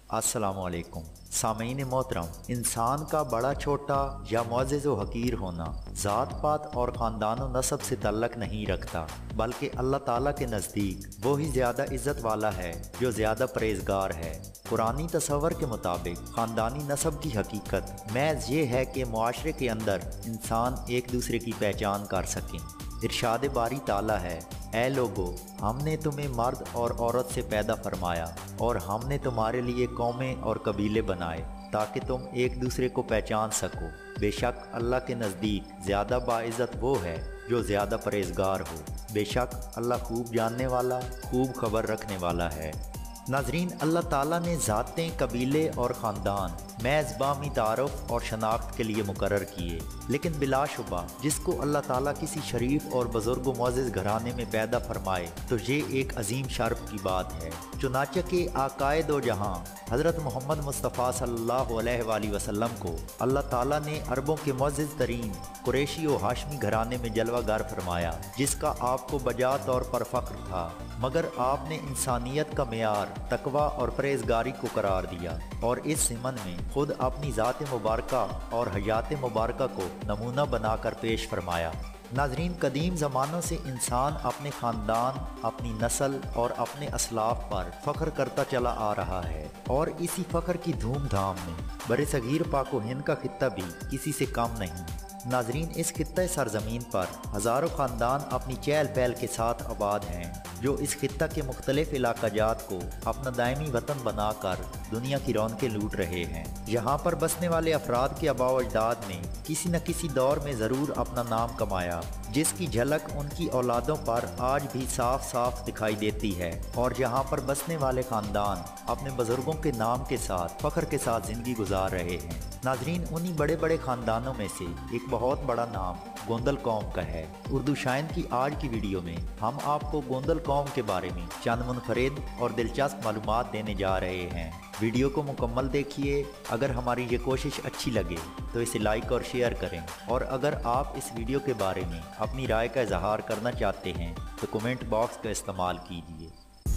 अस्सलामुअलैकुम सामीन मोहतरम, इंसान का बड़ा छोटा या मुअज़्ज़ज़ व हकीर होना ज़ात पात और ख़ानदान व नस्ब से तल्लक नहीं रखता, बल्कि अल्लाह ताला के नज़दीक वो ही ज़्यादा इज़्ज़त वाला है जो ज़्यादा परहेज़गार है। कुरानी तसव्वुर के मुताबिक ख़ानदानी नस्ब की हकीकत महज़ ये है कि मुआशरे के अंदर इंसान एक दूसरे की पहचान कर सकें। इरशाद बारी ताला है, ऐ लोगो, हमने तुम्हें मर्द और औरत से पैदा फरमाया और हमने तुम्हारे लिए कौमें और कबीले बनाए ताकि तुम एक दूसरे को पहचान सको। बेशक अल्लाह के नज़दीक ज़्यादा बाइज़्ज़त वो है जो ज़्यादा परहेज़गार हो। बेशक अल्लाह खूब जानने वाला, खूब खबर रखने वाला है। नाज़रीन, अल्लाह ताला ने ज़ातें, कबीले और ख़ानदान महज़ बामी तारुफ़ और शनाख्त के लिए मुकर्रर किए, लेकिन बिलाशुबा जिसको अल्लाह ताला किसी शरीफ और बुज़ुर्ग मुअज़्ज़ज़ घराने में पैदा फरमाए तो ये एक अजीम शर्फ की बात है। चुनाचे के आकाए दो जहाँ हज़रत मोहम्मद मुस्तफ़ा सल्लल्लाहु अलैहि वसल्लम को अल्लाह ताला ने अरबों के मुअज़्ज़ज़ तरीन कुरैशी और हाशमी घराने में जलवागर फरमाया, जिसका आपको बजा तौर पर फ़ख्र था, मगर आपने इंसानियत का मेयार तकवा और परहेज़गारी को करार दिया और इस सिमन में खुद अपनी ज़ात मुबारका और हयात मुबारका को नमूना बनाकर पेश फरमाया। नाज़रीन, कदीम ज़मानों से इंसान अपने ख़ानदान, अपनी नस्ल और अपने असलाफ पर फ़ख्र करता चला आ रहा है और इसी फ़ख्र की धूमधाम में बरसगीर पाक व हिंद का खित्ता भी किसी से कम नहीं। नाज़रीन, इस खित्ते सरज़मीन पर हज़ारों ख़ानदान अपनी चहल पहल के साथ आबाद हैं, जो इस खित्ता के मुख्तलिफ इलाक़ाजात को अपना दायमी वतन बनाकर दुनिया की रौनकें लूट रहे हैं। यहाँ पर बसने वाले अफराद के आबा व अजदाद ने किसी न किसी दौर में ज़रूर अपना नाम कमाया, जिसकी झलक उनकी औलादों पर आज भी साफ साफ दिखाई देती है। और यहाँ पर बसने वाले ख़ानदान अपने बुज़ुर्गों के नाम के साथ फ़ख्र के साथ ज़िंदगी गुजार रहे हैं। नाज़रीन, उन्हीं बड़े बड़े ख़ानदानों में से एक बहुत बड़ा नाम गोंदल कौम का है। उर्दू शायन की आज की वीडियो में हम आपको गोंदल कौम के बारे में चंद मुनफरिद और दिलचस्प मालूमात देने जा रहे हैं। वीडियो को मुकम्मल देखिए। अगर हमारी ये कोशिश अच्छी लगे तो इसे लाइक और शेयर करें, और अगर आप इस वीडियो के बारे में अपनी राय का इजहार करना चाहते हैं तो कमेंट बॉक्स का इस्तेमाल कीजिए।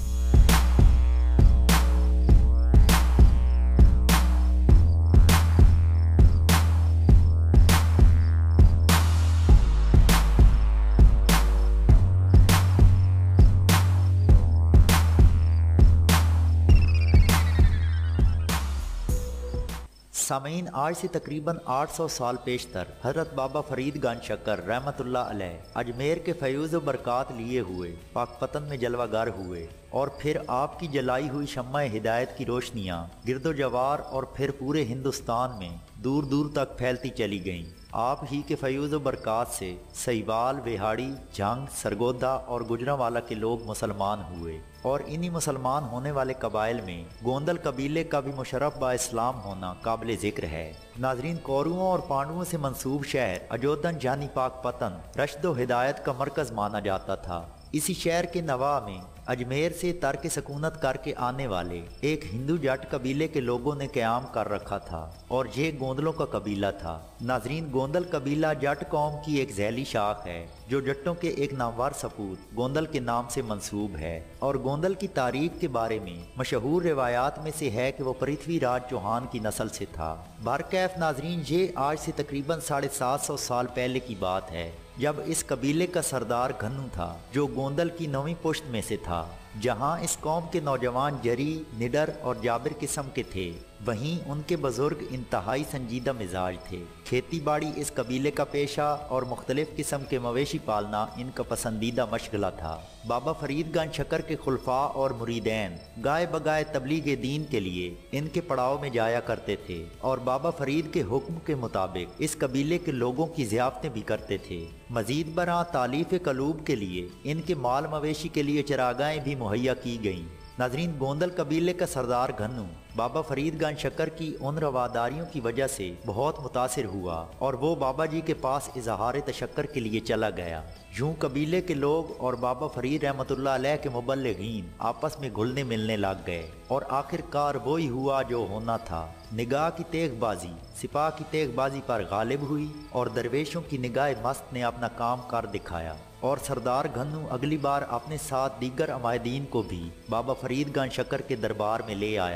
सामीन, आज से तकरीबन 800 साल पेशतर हज़रत बाबा फरीद गंज शक्कर रहमतुल्लाह अलैह अजमेर के फयूज़ व बरक़ात लिए हुए पाकपतन में जलवागर हुए और फिर आपकी जलाई हुई शम्मा हिदायत की रोशनियाँ गिरदो जवार और फिर पूरे हिंदुस्तान में दूर दूर तक फैलती चली गईं। आप ही के फयूज़ व बरक़ात से सहीवाल, वेहाड़ी, जंग, सरगोदा और गुजरांवाला के लोग मुसलमान हुए और इन्हीं मुसलमान होने वाले कबाइल में गोंदल कबीले का भी मुशर्रफ बा इस्लाम होना काबिल ज़िक्र है। नाज़रीन, कौरवों और पांडवों से मंसूब शहर अजोदन जानी पाकपतन रश्द व हिदायत का मरकज़ माना जाता था। इसी शहर के नवा में अजमेर से तर्क सकूनत करके आने वाले एक हिंदू जट कबीले के लोगों ने क़याम कर रखा था और ये गोंदलों का कबीला था। नाज़रीन, गोंदल कबीला जट कौम की एक झैली शाख है जो जट्टों के एक नामवर सपूत गोंदल के नाम से मंसूब है। और गोंदल की तारीख के बारे में मशहूर रिवायात में से है कि वो पृथ्वीराज चौहान की नस्ल से था। बरकैफ नाज़रीन, ये आज से तकरीबन 750 साल पहले की बात है, जब इस कबीले का सरदार घन्नू था जो गोंदल की 9वीं पुश्त में से था। जहां इस कौम के नौजवान जरी, निडर और जाबिर किस्म के थे, वहीं उनके बुजुर्ग इंतहाई संजीदा मिजाज थे। खेती बाड़ी इस कबीले का पेशा और मुख्तलिफ किस्म के मवेशी पालना इनका पसंदीदा मशगला था। बाबा फरीद गंज शक्कर के खुलफा और मुरीदैन गाय बगाए तबलीग दीन के लिए इनके पड़ाव में जाया करते थे और बाबा फरीद के हुक्म के मुताबिक इस कबीले के लोगों की ज़ियाफ़तें भी करते थे। मजीद बरा तालीफ कलूब के लिए इनके माल मवेशी के लिए चरागाहें भी मुहैया की गईं। नाज़रीन, गोंदल कबीले का सरदार घन्नू बाबा फरीद गंज शक्कर की उन रवादारियों की वजह से बहुत मुतासिर हुआ और वो बाबा जी के पास इजहार तशक्कर के लिए चला गया। यूं कबीले के लोग और बाबा फरीद रहमतुल्लाह अलैह के मुबल्लिगीन आपस में घुलने मिलने लग गए और आखिरकार वही हुआ जो होना था। निगाह की तेगबाजी सिपाह की तेगबाजी पर गालिब हुई और दरवेशों की निगाह मस्त ने अपना काम कर दिखाया और सरदार घन्नू अगली बार अपने साथ दीगर अमायदीन को भी बाबा फरीद गंज शक्कर के दरबार में ले आया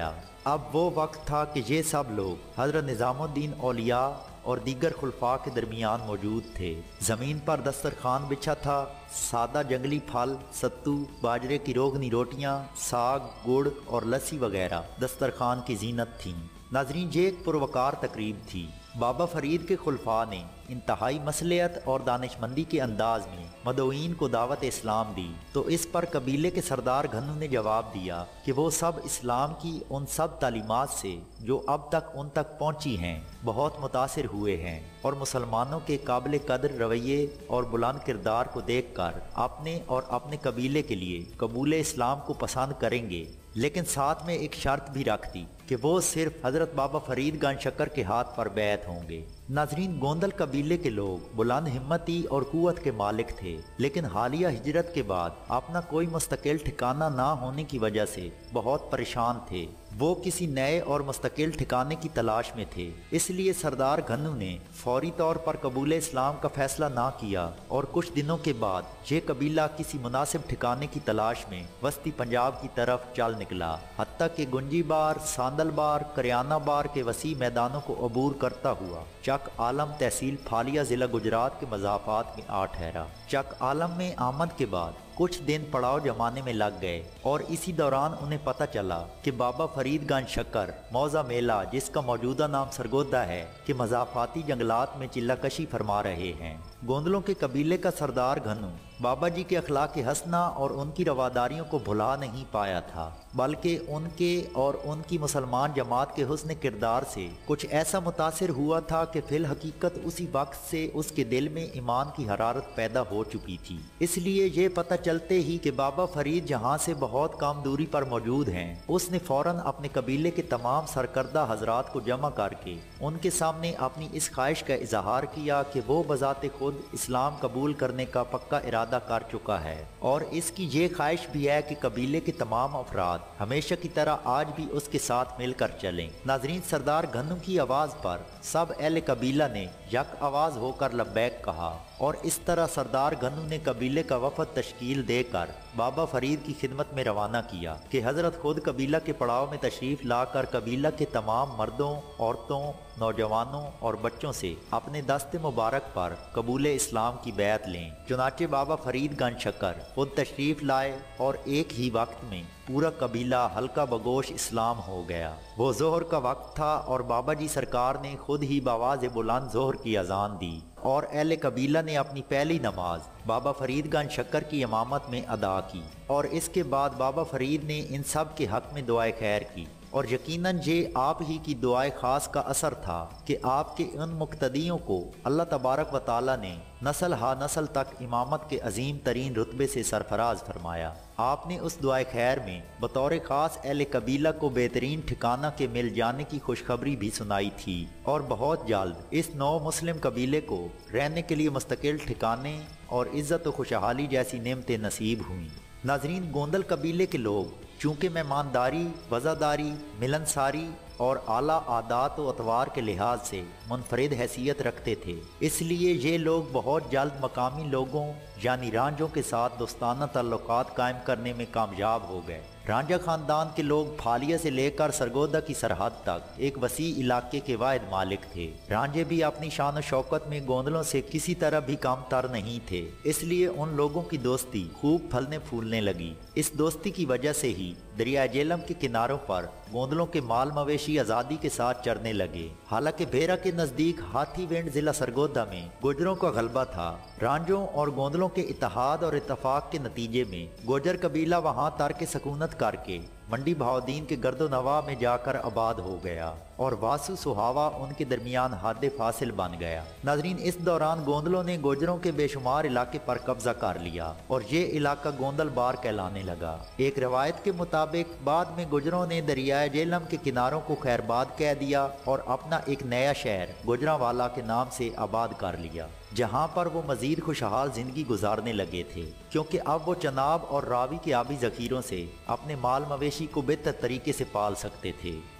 अब वो वक्त था कि ये सब लोग हजरत निज़ामुद्दीन औलिया और दीगर खुलफा के दरमियान मौजूद थे। ज़मीन पर दस्तरखान बिछा था, सादा जंगली फल, सत्तू, बाजरे की रोगनी रोटियां, साग, गुड़ और लस्सी वगैरह दस्तरखान की जीनत थीं। नाजरीन, ये एक पुरवकार तकरीब थी। बाबा फरीद के खुलफा ने इंतहाई मसलियत और दानिशमंदी के अंदाज में मदोईन को दावत इस्लाम दी, तो इस पर कबीले के सरदार घनु ने जवाब दिया कि वो सब इस्लाम की उन सब तालीमात से जो अब तक उन तक पहुंची हैं बहुत मुतासिर हुए हैं और मुसलमानों के काबिल कदर रवैये और बुलंद किरदार को देखकर अपने और अपने कबीले के लिए कबूल इस्लाम को पसंद करेंगे, लेकिन साथ में एक शर्त भी रख दी कि वो सिर्फ हजरत बाबा फरीद गंज शक्कर के हाथ पर बैत होंगे। नाजरीन, गोंदल कबीले के लोग बुलंद हिम्मती और कुव्वत के मालिक थे, लेकिन हालिया हिजरत के बाद अपना कोई मुस्तकिल ठिकाना ना होने की वजह से बहुत परेशान थे। वो किसी नए और मुस्तकिल ठिकाने की तलाश में थे। इसलिए सरदार घनु ने फौरी तौर पर कबूल इस्लाम का फैसला ना किया और कुछ दिनों के बाद ये कबीला किसी मुनासिब ठिकाने की तलाश में वस्ती पंजाब की तरफ चल निकला। हत्ता के गुंजी बार, सांदल बार, करियाना बार के वसी मैदानों को अबूर करता हुआ चक आलम तहसील फालिया जिला गुजरात के मज़ाफ़ात में आ ठहरा। चक आलम में आमद के बाद कुछ दिन पड़ाव जमाने में लग गए और इसी दौरान उन्हें पता चला कि बाबा फरीद गंज शक्कर मौजा मेला, जिसका मौजूदा नाम सरगोदा है, कि मज़ाफ़ाती जंगलात में चिल्लाकशी फरमा रहे हैं। गोंदलों के कबीले का सरदार घनु बाबा जी के अखलाक हसना और उनकी रवादारियों को भुला नहीं पाया था, बल्कि उनके और उनकी मुसलमान जमात के हुस्न किरदार से कुछ ऐसा मुतासिर हुआ था कि फिल हकीकत उसी वक्त से उसके दिल में ईमान की हरारत पैदा हो चुकी थी। इसलिए ये पता चलते ही कि बाबा फरीद जहाँ से बहुत कम दूरी पर मौजूद हैं, उसने फौरन अपने कबीले के तमाम सरकर्दा हजरात को जमा करके उनके सामने अपनी इस ख्वाहिश का इजहार किया कि वो बजाते खुद इस्लाम कबूल करने का पक्का इरादा कर चुका है और इसकी ये ख्वाहिश भी है कि कबीले के तमाम अफराद हमेशा की तरह आज भी उसके साथ मिलकर चलें। नाजरीन, सरदार घनु की आवाज़ पर सब अहले कबीला ने यक आवाज़ होकर लब्बैक कहा और इस तरह सरदार घनु ने कबीले का वफद तश्कील देकर बाबा फरीद की खिदमत में रवाना किया कि हजरत खुद कबीला के पड़ाव में तशरीफ़ लाकर कबीला के तमाम मर्दों, औरतों, नौजवानों और बच्चों से अपने दस्ते मुबारक पर कबूल इस्लाम की बैत लें। चुनाचे बाबा फरीद गंज शक्कर खुद तशरीफ़ लाए और एक ही वक्त में पूरा कबीला हल्का बगोश इस्लाम हो गया। वो जोहर का वक्त था और बाबा जी सरकार ने खुद ही बावाज़ बुलंद जोहर की अजान दी और अहले कबीला ने अपनी पहली नमाज बाबा फरीद गंज शक्कर की इमामत में अदा की और इसके बाद बाबा फरीद ने इन सब के हक में दुआए खैर की और यकीनन ये आप ही की दुआए ख़ास का असर था कि आपके उन मुक्तदियों को अल्लाह तबारक व ताला ने नस्ल हा नस्ल तक इमामत के अजीम तरीन रुतबे से सरफराज फरमाया। आपने उस दुआए खैर में बतौर ख़ास अहले कबीला को बेहतरीन ठिकाना के मिल जाने की खुशखबरी भी सुनाई थी और बहुत जल्द इस नौ मुस्लिम कबीले को रहने के लिए मुस्तकिल ठिकाने और इज़्ज़त व खुशहाली जैसी नेमतें नसीब हुई। नाजरीन, गोंदल कबीले के लोग चूँकि मेहमानदारी, वज़ादारी, मिलनसारी और आला आदात व अतवार के लिहाज से मुनफरिद हैसियत रखते थे, इसलिए ये लोग बहुत जल्द मकामी लोगों यानी रांझों के साथ दोस्ताना ताल्लुकात कायम करने में कामयाब हो गए। रांझा ख़ानदान के लोग फालिया से लेकर सरगोदा की सरहद तक एक वसी इलाके के वाहिद मालिक थे। रांझे भी अपनी शान और शौकत में गोंदलों से किसी तरह भी कम तर नहीं थे, इसलिए उन लोगों की दोस्ती खूब फलने फूलने लगी। इस दोस्ती की वजह से ही दरिया जेलम के किनारों पर गोंदलों के माल मवेशी आज़ादी के साथ चरने लगे। हालांकि भेरा के नज़दीक हाथीवेंड जिला सरगोदा में गुजरों का गलबा था। रांझों और गोंदलों के इत्तेहाद और इत्तफाक के नतीजे में गुजर कबीला वहाँ तर्क सकूनत करके मंडी बहाउद्दीन के गर्दो नवा में जाकर आबाद हो गया और वासु सुहावा उनके दरमियान हादे फासिल बन गया। नाजरीन, इस दौरान गोंदलों ने गुजरों के बेशुमार इलाके पर कब्जा कर लिया और ये इलाका गोंदल बार कहलाने लगा। एक रवायत के मुताबिक बाद में गुजरों ने दरियाए जेलम के किनारों को खैरबाद कह दिया और अपना एक नया शहर गुजरांवाला के नाम से आबाद कर लिया, जहाँ पर वो मजीद खुशहाल जिंदगी गुजारने लगे थे, क्योंकि अब वो चनाब और रावी के आबी जखीरों से अपने माल मवेशी को बेहतर तरीके से पाल सकते थे।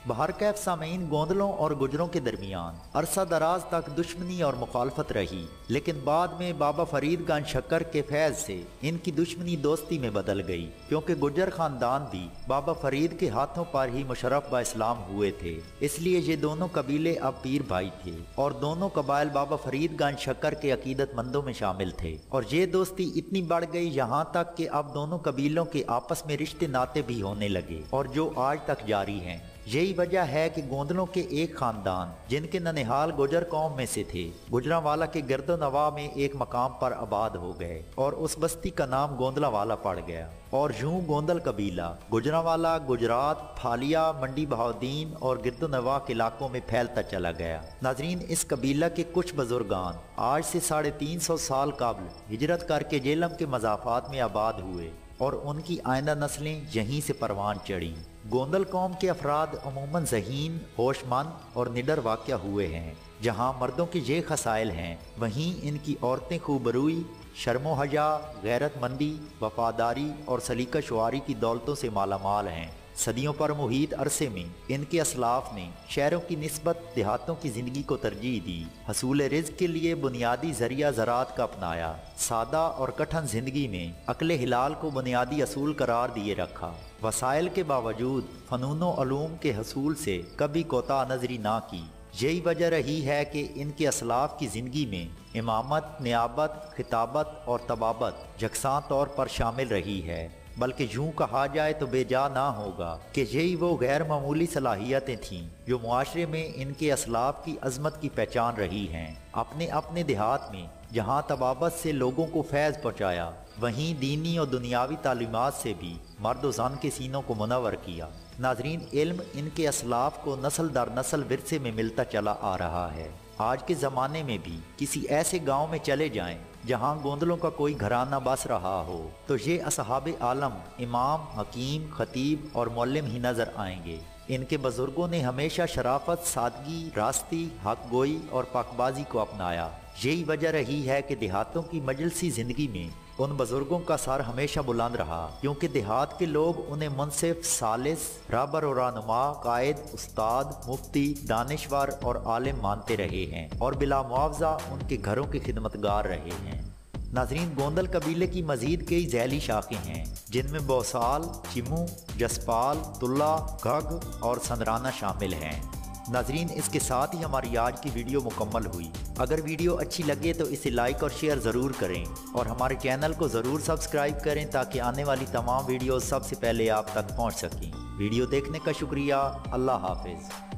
बहर कैफ सामीन, गोंदलों और गुजरों के दरमियान अरसा दराज तक दुश्मनी और मुखालफत रही, लेकिन बाद में बाबा फरीद गंज शक्कर के फैज से इनकी दुश्मनी दोस्ती में बदल गई, क्योंकि गुजर खानदान भी बाबा फरीद के हाथों पर ही मुशर्रफ बा इस्लाम हुए थे। इसलिए ये दोनों कबीले अब पीर भाई थे और दोनों कबाइल बाबा फरीद गंज शक्कर के अकीदतमंदों में शामिल थे। और ये दोस्ती इतनी बढ़ गई यहाँ तक कि अब दोनों कबीलों के आपस में रिश्ते नाते भी होने लगे, और जो आज तक जारी हैं। यही वजह है कि गोंदलों के एक खानदान जिनके ननिहाल गुजर कौम में से थे, गुजरांवाला के गिरदो नवा में एक मकाम पर आबाद हो गए और उस बस्ती का नाम गोंदलावाला पड़ गया। और यूं गोंदल कबीला गुजरांवाला, गुजरात, फालिया, मंडी बहाउद्दीन और गिरदो नवा के इलाकों में फैलता चला गया। नाजरीन, इस कबीला के कुछ बुजुर्गान आज से 350 साल कबल हिजरत करके जेलम के मज़ाफात में आबाद हुए और उनकी आइंदा नस्लें यहीं से परवान चढ़ी। गोंदल कौम के अफराद अमूमन ज़हीन, होशमंद और निडर वाक़या हुए हैं। जहाँ मर्दों के ये खसाइल हैं, वहीं इनकी औरतें खूबरूई, शर्मो हया, गैरतमंदी, वफादारी और सलीका शुआरी की दौलतों से मालामाल हैं। सदियों पर मुहीत अरसे में इनके असलाफ ने शहरों की निस्बत देहातों की ज़िंदगी को तरजीह दी। हसूल रिज़्क़ के लिए बुनियादी ज़रिया ज़राअत का अपनाया। सादा और कठिन ज़िंदगी में अक्ले हिलाल को बुनियादी असूल करार दिए रखा। वसाइल के बावजूद फ़नून व उलूम के हसूल से कभी कोताह नजरी ना की। यही वजह रही है कि इनके असलाफ की ज़िंदगी में इमामत, नियाबत, खिताबत और तबाबत यकसां तौर पर शामिल रही है। बल्कि यूं कहा जाए तो बेजा ना होगा कि यही वो गैर मामूली सलाहियतें थीं जो मुआशरे में इनके असलाफ की अजमत की पहचान रही हैं। अपने अपने देहात में जहाँ तबाबत से लोगों को फैज़ पहुँचाया, वहीं दीनी और दुनियावी तालीमात से भी मर्द व ज़न के सीनों को मुनव्वर किया। नाजरीन, इल्म इनके असलाफ को नस्ल दर नस्ल विरसे में मिलता चला आ रहा है। आज के ज़माने में भी किसी ऐसे गांव में चले जाएं जहां गोंदलों का कोई घराना बस रहा हो, तो ये असहाबे आलम, इमाम, हकीम, खतीब और मुअल्लिम ही नज़र आएंगे। इनके बुजुर्गों ने हमेशा शराफत, सादगी, रास्ती, हक गोई और पाकबाजी को अपनाया। यही वजह रही है कि देहातों की मजलसी ज़िंदगी में उन बुजुर्गों का सर हमेशा बुलंद रहा, क्योंकि देहात के लोग उन्हें मुनसिफ, सालिस, रहबर और रहनुमा, कायद, उस्ताद, मुफ्ती, दानिश्वर और आलिम मानते रहे हैं और बिला मुआवजा उनके घरों के खिदमतगार रहे हैं। नाजरीन, गोंदल कबीले की मजीद कई झैली शाखें हैं, जिनमें बौसाल, चिमू, जसपाल, तुल्ला, घग और संदराना शामिल हैं। नाजरीन, इसके साथ ही हमारी आज की वीडियो मुकम्मल हुई। अगर वीडियो अच्छी लगे तो इसे लाइक और शेयर ज़रूर करें और हमारे चैनल को ज़रूर सब्सक्राइब करें ताकि आने वाली तमाम वीडियो सबसे पहले आप तक पहुंच सकें। वीडियो देखने का शुक्रिया। अल्लाह हाफिज़।